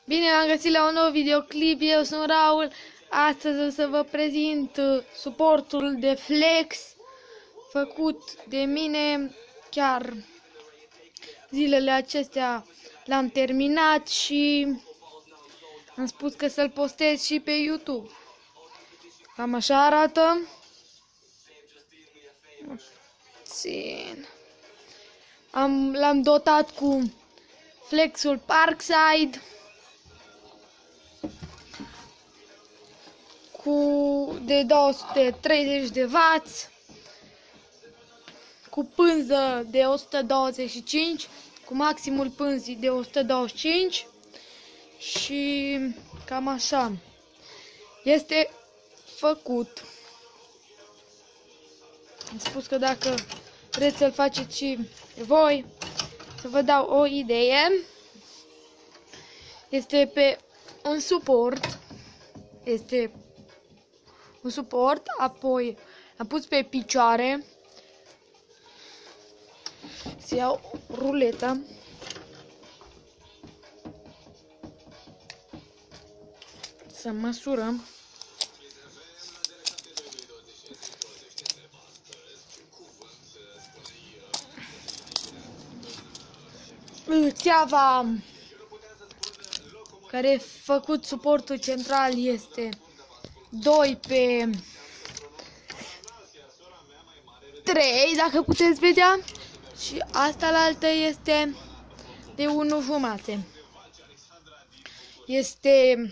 Bine, am găsit la un nou videoclip, eu sunt Raul. Astăzi o să vă prezint suportul de flex făcut de mine. Chiar zilele acestea l-am terminat și am spus că să-l postez și pe YouTube. Cam așa arată. L-am dotat cu flexul Parkside, de 230 de W, cu pânză de 125, cu maximul pânzii de 125 și cam așa este făcut. Am spus că dacă vreți să-l faceți și voi, să vă dau o idee. Este pe un suport, apoi am pus pe picioare, să iau ruleta, să măsurăm. Țeava care a făcut suportul central este 2 pe 3, dacă puteți vedea, și asta la altă este de 1,5. Este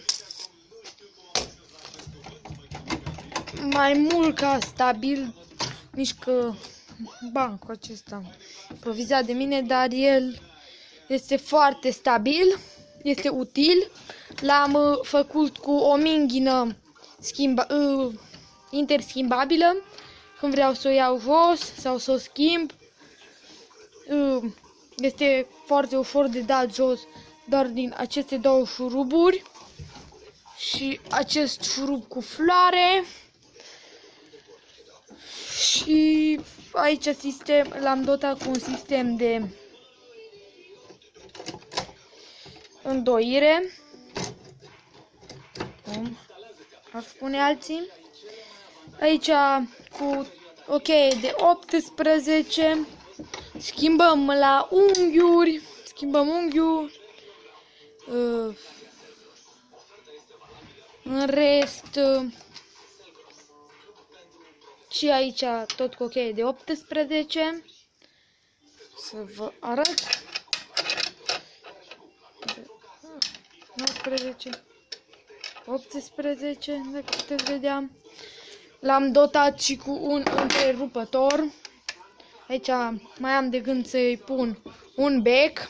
mai mult ca stabil, mișcă bancul acesta improvizat de mine, dar el este foarte stabil, este util. L-am făcut cu o minghină interschimbabilă, când vreau să o iau jos sau să o schimb. Este foarte ușor de dat jos doar din aceste două șuruburi și acest șurub cu floare. Și aici l-am dotat cu un sistem de îndoire, cum ar spune alții. Aici cu o cheie de 18, schimbăm la unghiuri, în rest și aici tot cu o cheie de 18, să vă arăt. 19, 18, dacă puteți vedea. L-am dotat și cu un întrerupător. Aici mai am de gând să-i pun un bec,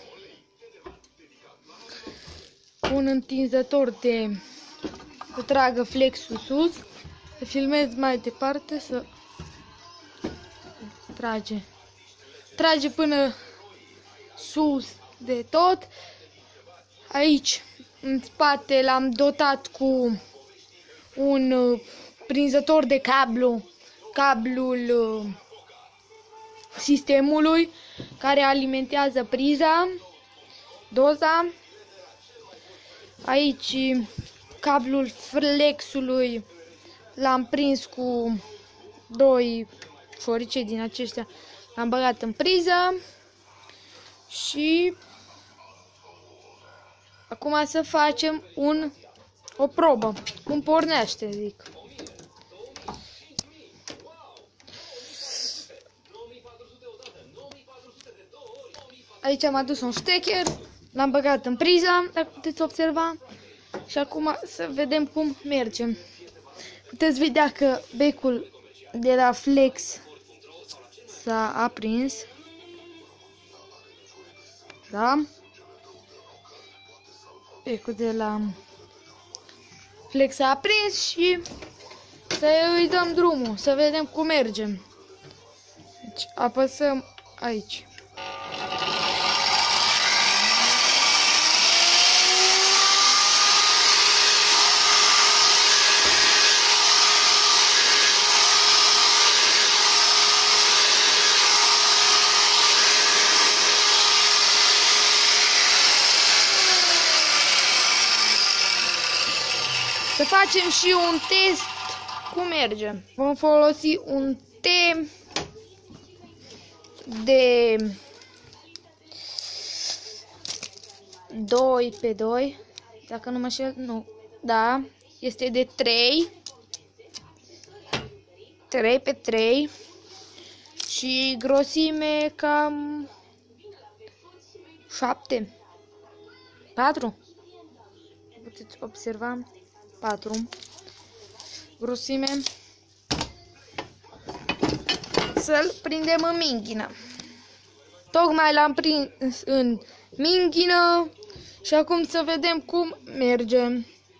un întinzător de să tragă flexul sus. Să filmez mai departe, să trage până sus de tot. Aici în spate l-am dotat cu un prinzător de cablul sistemului care alimentează priza, doza. Aici cablul flexului l-am prins cu 2 șorice din aceștia, l-am băgat în priză și acum să facem o probă. Cum pornește, zic. Aici am adus un ștecher, l-am băgat în priză, dacă puteți observa. Și acum să vedem cum merge. Puteți vedea că becul de la flex s-a aprins. Da? Becul de la flex s-a aprins și să îi dăm drumul, să vedem cum merge. Deci apăsăm aici. Să facem și un test cum merge. Vom folosi un T de 2x2, dacă nu mă înșel, nu, da, este de 3x3 și grosime cam 4. Puteți observa 4 grosime. Să-l prindem în minghină. Tocmai l-am prins în minghină și acum să vedem cum merge.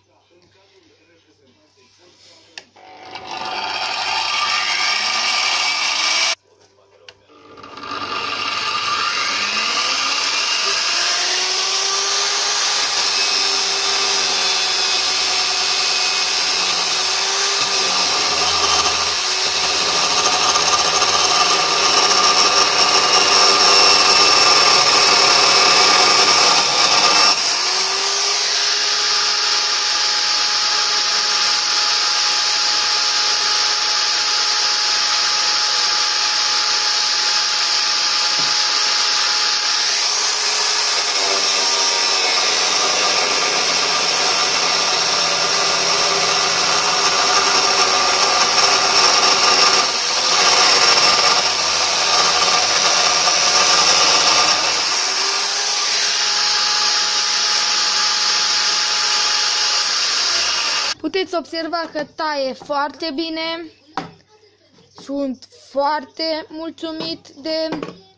Puteți observa că taie foarte bine. Sunt foarte mulțumit de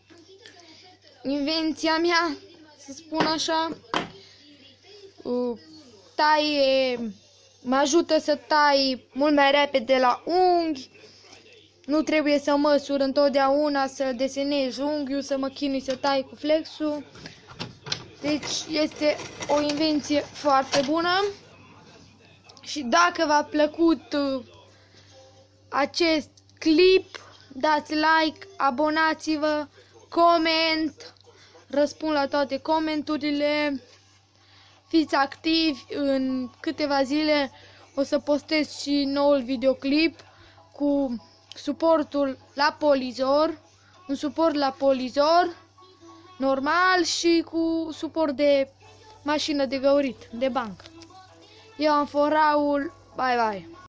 invenția mea, să spun așa. Mă ajută să tai mult mai repede la unghi. Nu trebuie să măsur întotdeauna, să desenez unghiul, să mă chinui să tai cu flexul. Deci este o invenție foarte bună. Și dacă v-a plăcut acest clip, dați like, abonați-vă, coment, răspund la toate comenturile, fiți activi. În câteva zile o să postez și noul videoclip cu suportul la polizor, un suport la polizor normal și cu suport de mașină de găurit, de bancă. Eu am fost Raul, bye bye!